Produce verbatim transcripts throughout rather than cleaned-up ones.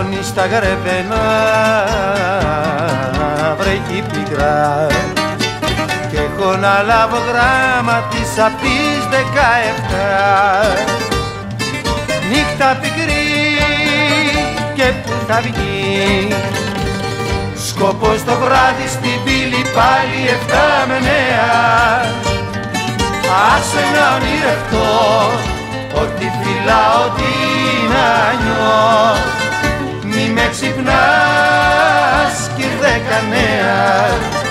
νυχτώνει στα γρεβενά, βρέχει πικρά κι έχω να λάβω γράμμα της απ' τις δεκαεπτά. Νύχτα πικρή και που θα βγει, σκοπός το βράδυ στην πύλη πάλι εφτά με νέα. Άσε να ονειρευτώ ότι φυλάω την ανιώ, μη με ξυπνάς κυρδέ κανέα.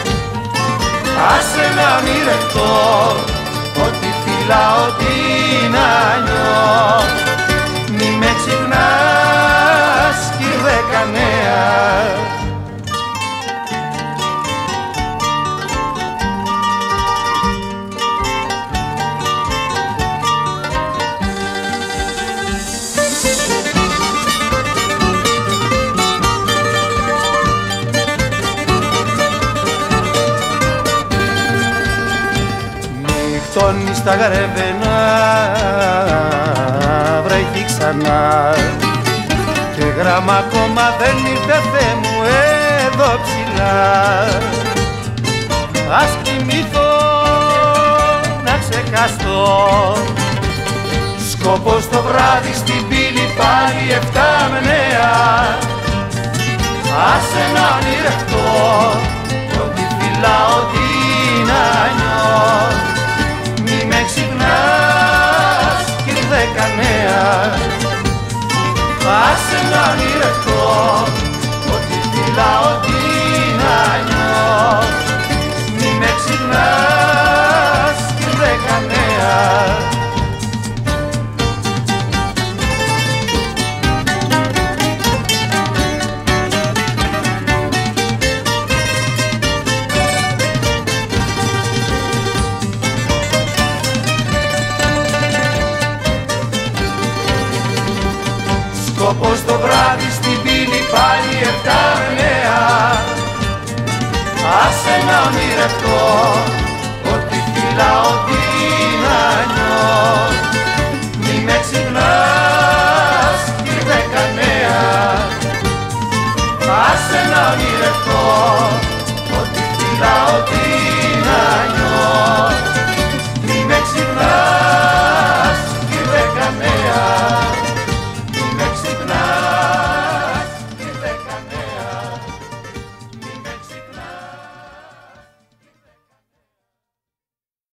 Άσε να ονειρευτώ ότι φυλάω την ανιώ, μη με ξυπνάς κυρδέ κανέα. Νυχτώνει στα γρεβενά, βρέχει ξανά και γράμμα ακόμα δεν ήρθε, Θεέ μου, εδώ ψηλά. Ας κοιμηθώ να ξεχαστώ, σκοπός το βράδυ στην πύλη πάλι εφτά με νέα. Άσε να ονειρευτώ ότι φυλάω την ανιώ, μη με ξυπνάς κυρδέ κανέα. Άσε να ονειρευτώ ότι φυλάω την ανιώ, μη με ξυπνάς κυρδέ κανέα. Σκοπός το βράδυ στην πύλη πάλι εφτά με νέα. Άσε να ονειρευτώ ότι φυλάω την